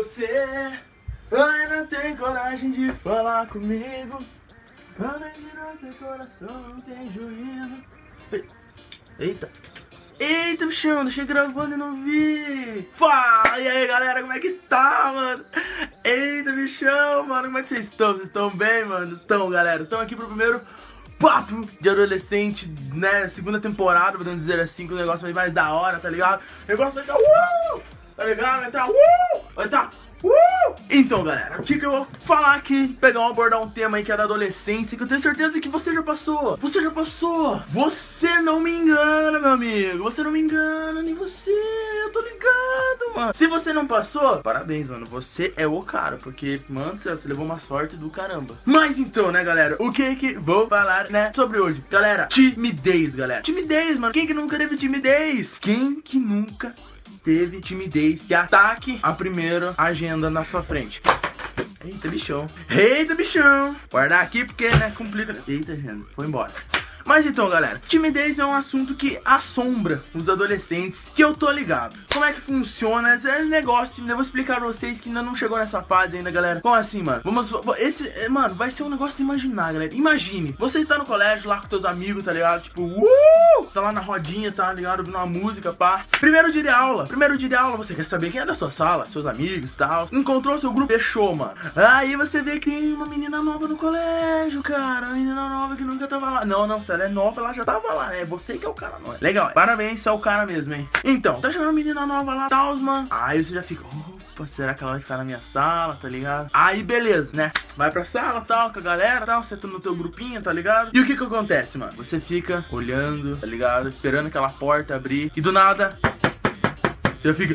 você ainda tem coragem de falar comigo. Além de não ter coração, não tem juízo. Eita. Eita, bichão, deixei gravando e não vi. Fala, e aí, galera, como é que tá, mano? Eita, bichão, mano, como é que vocês estão? Vocês estão bem, mano? Então, galera, estão aqui pro primeiro papo de adolescente, né? Segunda temporada, podemos dizer assim, que o negócio vai mais da hora, tá ligado? O negócio vai estar tá ligado? Vai estar vai estar Então, galera, o que eu vou falar aqui? Abordar um tema aí que é da adolescência, que eu tenho certeza que você já passou. Você já passou. Você não me engana, meu amigo. Você não me engana, nem você. Eu tô ligado, mano. Se você não passou, parabéns, mano. Você é o cara, porque, mano do céu, você levou uma sorte do caramba. Mas então, né, galera, o que vou falar, né, sobre hoje? Galera, timidez, galera. Timidez, mano. Quem que nunca teve timidez? Quem que nunca teve timidez que ataque a primeira agenda na sua frente? Eita, bichão. Eita, bichão. Guardar aqui porque, né, complica. Eita, agenda. Foi embora. Mas então, galera, timidez é um assunto que assombra os adolescentes, que eu tô ligado. Como é que funciona esse negócio? Eu vou explicar pra vocês que ainda não chegou nessa fase ainda, galera. Como assim, mano? Mano, vai ser um negócio de imaginar, galera. Imagine, você tá no colégio lá com teus amigos, tá ligado? Tipo, tá lá na rodinha, tá ligado? Ouvindo uma música, pá. Primeiro dia de aula, você quer saber quem é da sua sala, seus amigos e tal. Encontrou seu grupo, fechou, mano. Aí você vê que tem uma menina nova no colégio, cara. Uma menina nova que nunca tava lá. Não, sério. Ela é nova, ela já tava lá, é você que é o cara, não é? Legal, parabéns, você é o cara mesmo, hein? Então, tá chegando uma menina nova lá, tal, mano. Aí você já fica, opa, será que ela vai ficar na minha sala, tá ligado? Aí, beleza, né? Vai pra sala, tal, com a galera, tal, você tá no teu grupinho, tá ligado? E o que acontece, mano? Você fica olhando, tá ligado? Esperando aquela porta abrir e do nada, você já fica...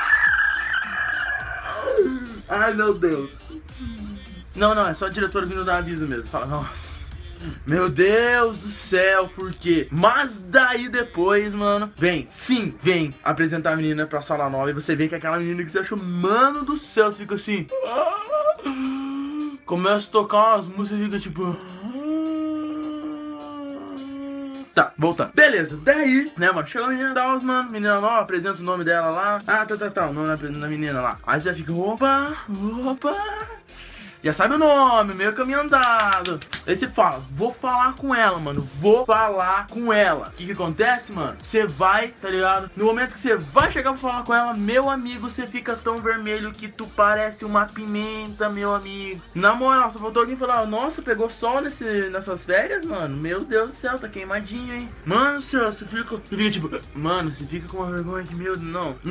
Ai, meu Deus. Não, é só o diretor vindo dar aviso mesmo. Fala, nossa, meu Deus do céu, por quê? Mas daí depois, mano, vem apresentar a menina pra sala nova. E você vê que é aquela menina que você achou, mano do céu, você fica assim, começa a tocar umas músicas e fica tipo... Tá, voltando. Beleza, daí, né, mano, chegou a menina da aula, mano, menina nova, apresenta o nome dela lá. Ah, tá, o nome da menina lá. Aí você já fica, opa. Já sabe o nome, meio caminho andado. Aí você fala, vou falar com ela, mano. Vou falar com ela. O que acontece, mano? Você vai, tá ligado? No momento que você vai chegar pra falar com ela, meu amigo, você fica tão vermelho que tu parece uma pimenta, meu amigo. Na moral, só faltou alguém falar, nossa, pegou sol nessas férias, mano? Meu Deus do céu, tá queimadinho, hein? Mano do céu, você fica tipo, mano, você fica com uma vergonha que, meu Deus,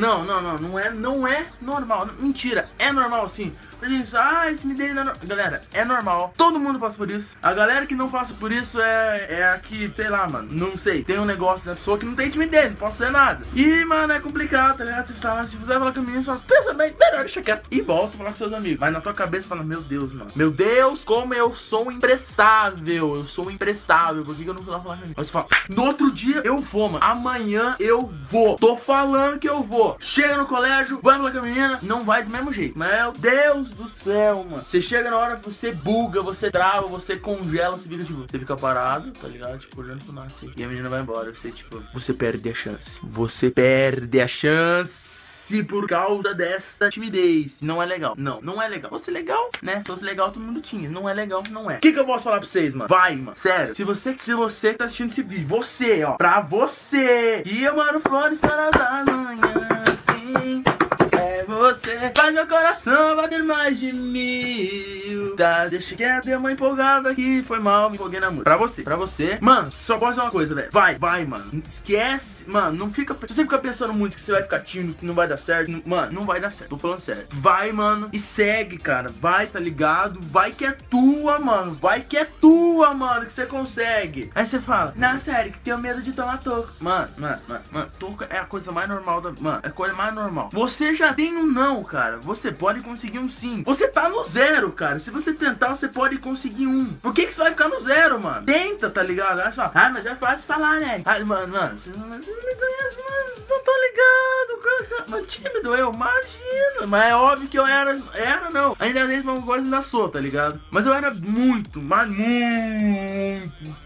não é normal. Mentira, é normal sim. Esse me deu. Galera, é normal. Todo mundo passa por isso. A galera que não passa por isso é a que, sei lá, mano, não sei. Tem um negócio da pessoa que não tem timidez, não pode ser nada. E, mano, é complicado, tá ligado? Você tá lá, se você falar com a menina, você fala, pensa bem, melhor, deixa quieto. E volta a falar com seus amigos. Mas na tua cabeça fala, meu Deus, mano. Meu Deus, como eu sou impressável. Eu sou impressável. Por que eu não fui lá falar com a menina? Mas você fala, no outro dia eu vou, mano. Amanhã eu vou. Tô falando que eu vou. Chega no colégio, vai falar com a menina, não vai do mesmo jeito. Meu Deus do céu, mano. Você chega na hora, você buga, você trava, você congela, você fica tipo, você fica parado, tá ligado? Tipo, olhando pro nada assim. E a menina vai embora, você tipo, você perde a chance. Você perde a chance por causa dessa timidez. Não é legal. Não é legal. Se fosse legal, né? Se fosse legal, todo mundo tinha. Não é legal, não é. O que eu posso falar pra vocês, mano? Vai, mano. Sério. Se você tá assistindo esse vídeo, você, ó, pra você. E eu, mano, flores para as manhãs, sim. Você faz meu coração bater mais de 1000. Tá, deixa que deu uma empolgada aqui. Foi mal, me empolguei na música. Pra você, mano, só pode ser uma coisa, velho. Vai, mano. Esquece, mano, não fica. Se você ficar pensando muito que você vai ficar tímido, que não vai dar certo, mano, não vai dar certo. Tô falando sério. Vai, mano, e segue, cara. Vai, tá ligado? Vai que é tua, mano. Vai que é tua, mano, que você consegue. Aí você fala, na sério, que tenho medo de tomar toco. Mano, toco é a coisa mais normal da. Mano, é a coisa mais normal. Você já tem um não, cara. Você pode conseguir um sim. Você tá no zero, cara. Se você tentar, você pode conseguir um. Por que você vai ficar no zero, mano? Tenta, tá ligado? Aí você fala, mas é fácil falar, né? Mano, você não me conhece, mano. Você não tá ligado. Mas tímido, eu imagino. Mas é óbvio que eu era não. Ainda é a mesma coisa, ainda sou, tá ligado? Mas eu era muito, mas muito.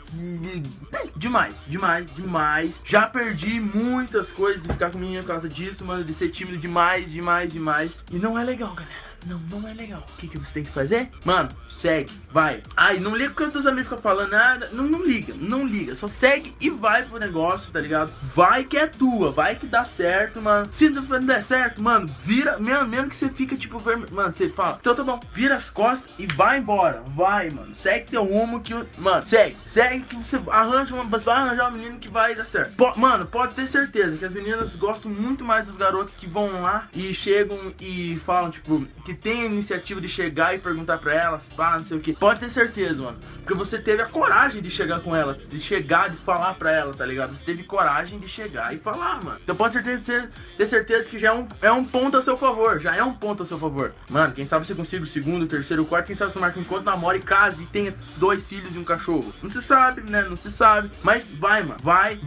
Demais. Já perdi muitas coisas de ficar com menina por causa disso, mano. De ser tímido demais. E não é legal, galera. não é legal. O que você tem que fazer? Mano, segue, vai. Ai, não liga porque os teus amigos ficam falando nada. Não liga. Só segue e vai pro negócio, tá ligado? Vai que é tua, vai que dá certo, mano. Se não der certo, mano, vira, mesmo que você fica tipo vermelho. Mano, você fala, então tá bom, vira as costas e vai embora. Vai, mano. Segue teu rumo que, mano, segue que você vai arranjar um menino que vai dar certo. Mano, pode ter certeza que as meninas gostam muito mais dos garotos que vão lá e chegam e falam, tipo, que tem a iniciativa de chegar e perguntar pra elas, pá, não sei o que. Pode ter certeza, mano. Porque você teve a coragem de chegar com ela, de chegar, de falar pra ela, tá ligado? Você teve coragem de chegar e falar, mano. Então pode ter certeza que já é um ponto a seu favor. Já é um ponto a seu favor. Mano, quem sabe você consiga o segundo, o terceiro, o quarto. Quem sabe você marca um encontro, namora e casa e tenha 2 filhos e um cachorro. Não se sabe, né? Não se sabe. Mas vai, mano. Vai.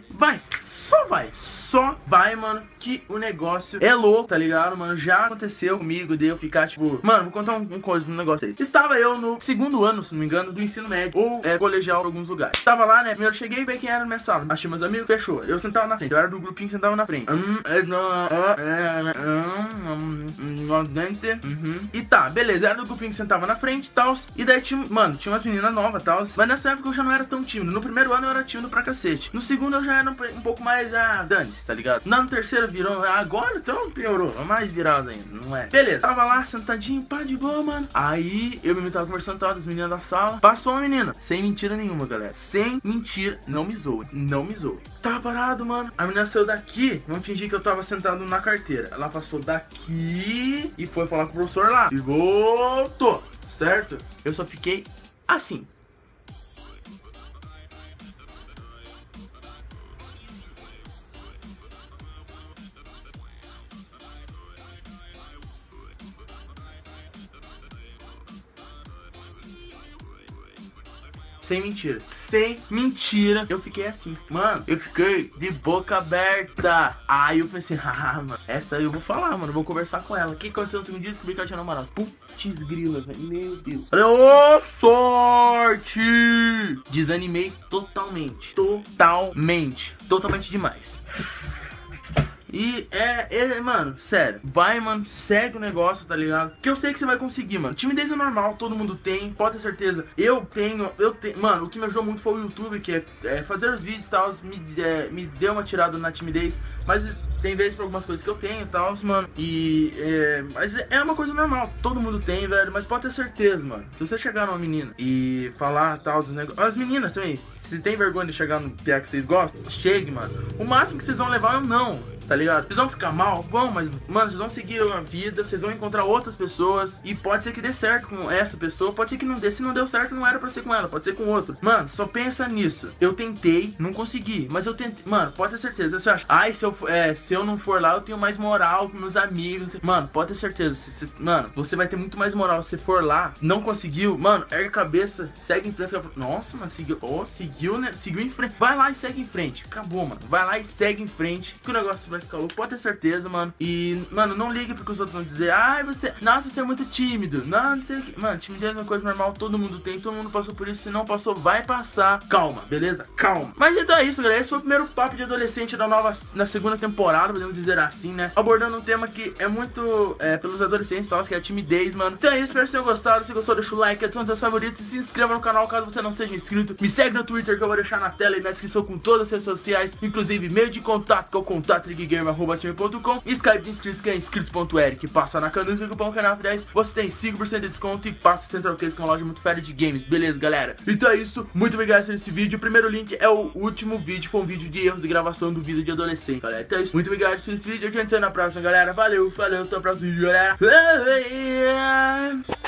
Só vai, mano, que o negócio é louco, tá ligado, mano? Já aconteceu comigo de eu ficar, tipo... Mano, vou contar um coisa do negócio aí. Estava eu no segundo ano, se não me engano, do ensino médio, ou colegial em alguns lugares. Estava lá, né? Primeiro eu cheguei e vi quem era na minha sala. Achei meus amigos, fechou. Eu sentava na frente. Eu era do grupinho que sentava na frente. E tá, beleza. Era do grupinho que sentava na frente e tal. E daí tinha, mano, tinha umas meninas novas e tal. Mas nessa época eu já não era tão tímido. No primeiro ano eu era tímido pra cacete. No segundo eu já era um pouco mais, dane-se, tá ligado? No terceiro virou, agora então piorou. Mais virado ainda, não é? Beleza, tava lá sentadinho, pá, de boa, mano. Aí eu mesmo tava conversando, tava das meninas da sala. Passou uma menina, sem mentira nenhuma, galera. Sem mentira, não me zoe. Tava parado, mano. A menina saiu daqui, vamos fingir que eu tava sentado na carteira. Ela passou daqui e foi falar com o professor lá. E voltou, certo? Eu só fiquei assim. Sem mentira, eu fiquei assim, mano, eu fiquei de boca aberta. Aí eu pensei, mano, essa aí eu vou falar, mano, eu vou conversar com ela. O que aconteceu no segundo dia? Descobri que ela tinha namorado. Putz grila, velho, meu Deus. Falei, ô, sorte! Desanimei totalmente demais. E mano, sério, vai, mano, segue o negócio, tá ligado? Que eu sei que você vai conseguir, mano. Timidez é normal, todo mundo tem, pode ter certeza. Eu tenho, mano, o que me ajudou muito foi o YouTube, que é fazer os vídeos e tal, me deu uma tirada na timidez. Mas tem vezes pra algumas coisas que eu tenho e tal, mano. Mas é uma coisa normal, todo mundo tem, velho. Mas pode ter certeza, mano, se você chegar numa menina e falar tal, as meninas também, se tem vergonha de chegar no piá que vocês gostam, chegue, mano. O máximo que vocês vão levar é um não. Tá ligado? Vocês vão ficar mal? Vão, mas, mano, vocês vão seguir a vida, vocês vão encontrar outras pessoas e pode ser que dê certo com essa pessoa, pode ser que não dê. Se não deu certo, não era pra ser com ela, pode ser com outro. Mano, só pensa nisso. Eu tentei, não consegui, mas eu tentei. Mano, pode ter certeza. Você acha, se eu não for lá, eu tenho mais moral com meus amigos. Mano, pode ter certeza. Mano, você vai ter muito mais moral se for lá, não conseguiu. Mano, ergue a cabeça, segue em frente. Nossa, mano, seguiu, né? Seguiu em frente. Vai lá e segue em frente. Acabou, mano. Vai lá e segue em frente, que o negócio vai ficar louco, pode ter certeza, mano. E, mano, não ligue porque os outros vão dizer, nossa, você é muito tímido. Não sei o que. Mano, timidez é uma coisa normal, todo mundo tem, todo mundo passou por isso. Se não passou, vai passar. Calma, beleza? Calma. Mas então é isso, galera. Esse foi o primeiro papo de adolescente na segunda temporada, podemos dizer assim, né? Abordando um tema que é muito pelos adolescentes, tal, que é a timidez, mano. Então é isso, espero que vocês tenham gostado. Se gostou, deixa o like, adicione seus favoritos e se inscreva no canal caso você não seja inscrito. Me segue no Twitter que eu vou deixar na tela e na descrição com todas as redes sociais, inclusive e-mail de contato, que é o contato.gamer.com, e Skype de inscritos, que é inscritos.eric, que passa na canal do cupom canal 10, você tem 5% de desconto e passa Central Case, que é uma loja muito fera de games, beleza, galera? Então é isso, muito obrigado por assistir esse vídeo. O primeiro link é o último vídeo, foi um vídeo de erros de gravação do vídeo de adolescente, galera. Então é isso, muito obrigado por assistir esse vídeo, a gente se vê na próxima, galera. Valeu, até o próximo vídeo, galera.